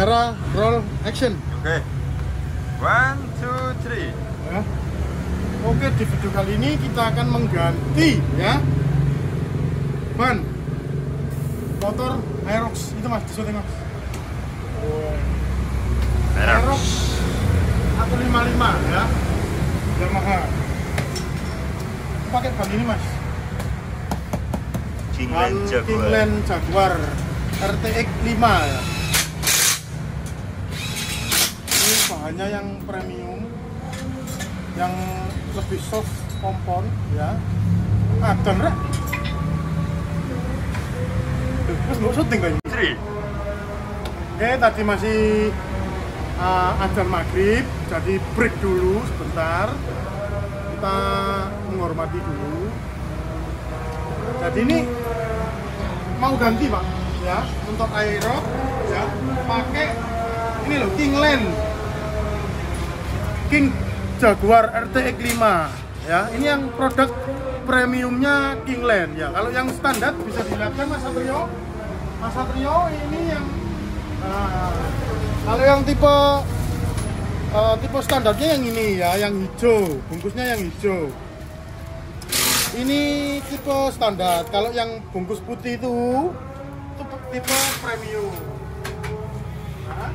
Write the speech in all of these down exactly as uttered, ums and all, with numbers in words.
kamera roll action. Oke. One, two, three. Ya. Oke, di video kali ini kita akan mengganti ya ban motor Aerox itu mas, disuruh mas. Aerox seratus lima puluh lima ya, Yamaha. Pakai ban ini mas. Kingland Jaguar. Kingland Jaguar R T X lima ya. Ini bahannya yang premium, yang lebih soft kompon ya. Ada nggak? Terus nggak syuting kan? Oke, tadi masih uh, adzan maghrib, jadi break dulu sebentar. Kita menghormati dulu. Jadi ini mau ganti pak, ya untuk Aerox ya, pakai ini loh Kingland King Jaguar R T X lima ya. Ini yang produk premiumnya Kingland ya. Kalau yang standar bisa dilihatkan Mas Satrio. Mas Satrio ini yang nah, kalau yang tipe uh, tipe standarnya yang ini ya, yang hijau, bungkusnya yang hijau. Ini tipe standar. Kalau yang bungkus putih itu itu tipe premium. Nah,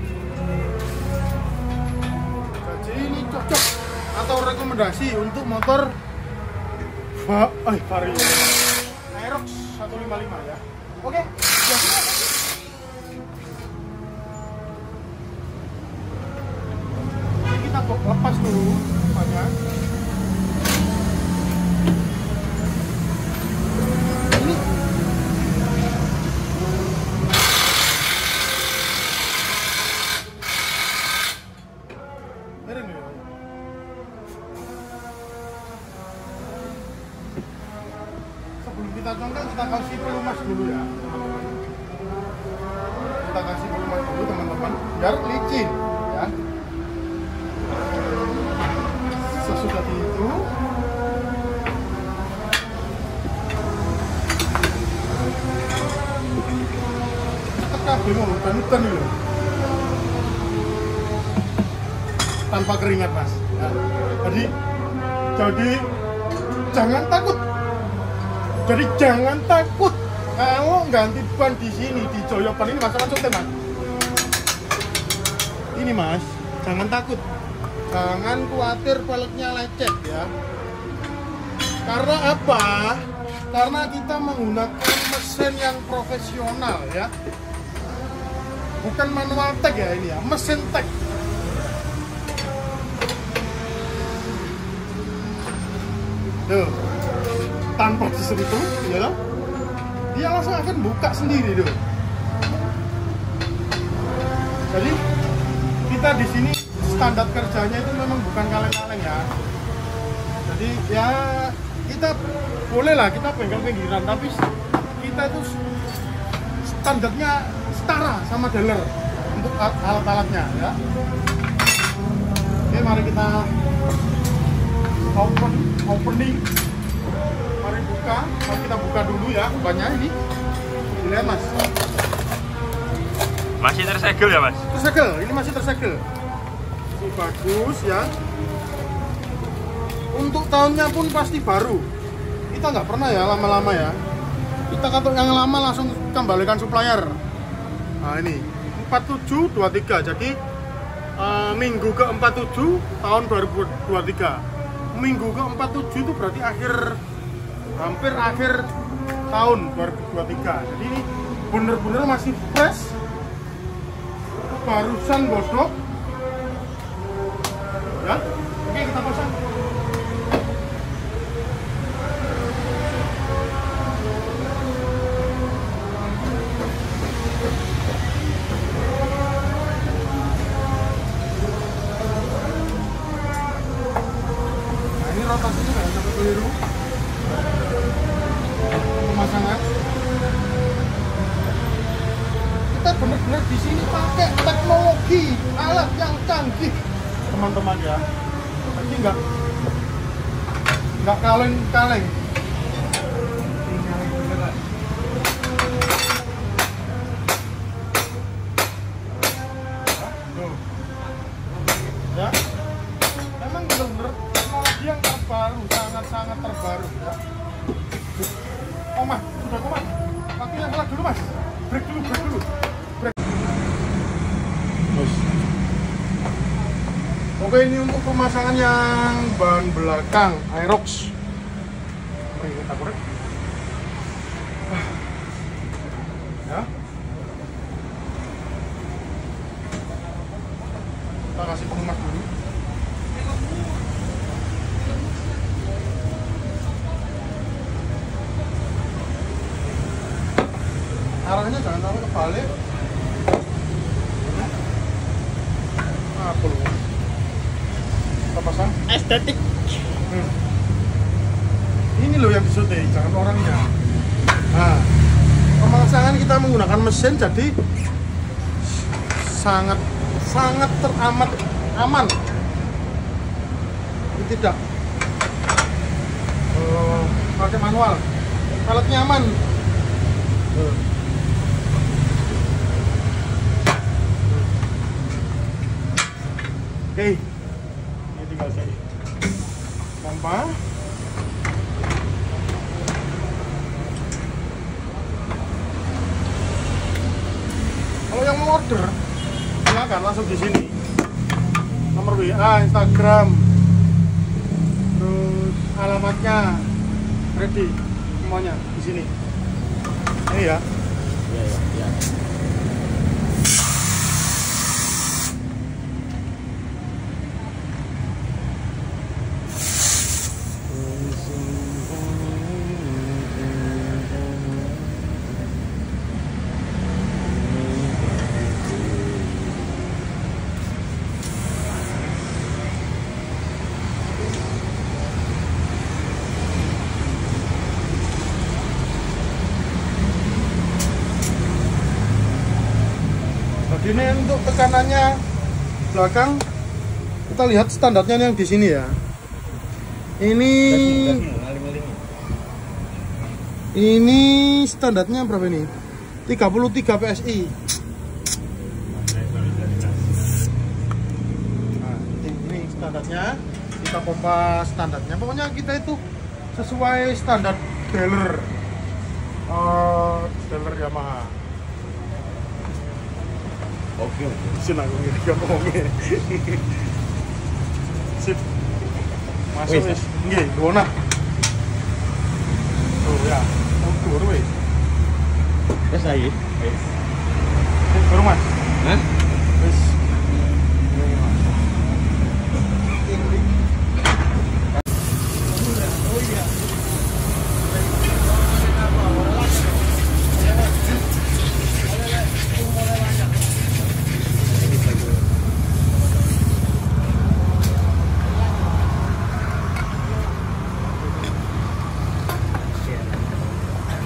jadi ini cocok atau rekomendasi untuk motor Va eh, Vario Aerox seratus lima puluh lima ya. Oke, ya sudah. Ini kita lepas dulu banyak. Sebelum kita congkel, kita kasih pelumas dulu ya teman-teman. Kita kasih pelumas dulu teman-teman, biar licin ya. Sesudah itu tekan bingung dan hutan dulu tanpa keringat mas ya. Jadi jadi jangan takut. Jadi jangan takut kalau ganti ban di sini di Joyoban ini masalah contoh mas. Ini mas, jangan takut, jangan khawatir peleknya lecet ya. Karena apa? Karena kita menggunakan mesin yang profesional ya, bukan manual tag ya ini ya, mesin tag. Tuh. Tanpa disentuh, ya, dia langsung akan buka sendiri tuh. Jadi kita di sini standar kerjanya itu memang bukan kaleng-kaleng ya. Jadi ya kita boleh lah kita bengkel pinggiran, tapi kita itu standarnya setara sama dealer untuk alat-alatnya ya. Oke, mari kita open opening. Mari buka, mari kita buka dulu ya bannya ini. Dilihat mas. Masih tersegel ya mas? Tersegel, ini masih tersegel. Ini bagus ya. Untuk tahunnya pun pasti baru. Kita nggak pernah ya lama-lama ya. Kita kalau yang lama langsung kembalikan supplier. Nah ini empat tujuh dua tiga. Jadi uh, minggu ke empat puluh tujuh tahun dua ribu dua puluh tiga. Minggu ke empat puluh tujuh itu berarti akhir hampir akhir tahun dua ribu dua puluh tiga. Jadi ini bener-bener masih fresh, barusan godok ya. Oke, kita pasang. Nah ini rotasinya nggak sampai keliru. Pemasangan kita benar-benar di sini pakai teknologi alat yang canggih teman-teman ya. Jadi nggak nggak kaleng-kaleng. Oke, ini untuk pemasangan yang ban belakang Aerox. Oke, kita korek. Ya. Kita kasih pengemas dulu. Arahnya jangan sampai kebalik. Nah, apa lu? Kita pasang estetik. hmm. Ini loh yang disyuting, jangan orangnya. Nah, pemasangan kita menggunakan mesin jadi sangat sangat teramat aman. Ini tidak uh, pakai manual, alatnya aman. uh. Oke, ini tinggal saya pompa. Kalau yang mau order, silakan langsung di sini. Nomor W A, Instagram, terus alamatnya, ready semuanya di sini. Ini ya. Iya, iya, iya. Ini untuk tekanannya belakang, kita lihat standarnya yang di sini ya. Ini ini standarnya berapa ini? tiga puluh tiga P S I. Nah, ini standarnya, kita pompa standarnya. Pokoknya kita itu sesuai standar dealer, uh, dealer Yamaha. Oke, Sini aku ngiri ngomongnya. Sip. Masuk wis. Nggih, dhuwur. Oh ya, oh dhuwur wis. Wes lagi. Wes. Baru Mas. Hah? Wis. Oh iya.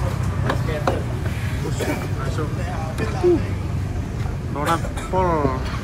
Masuk. Donat pol.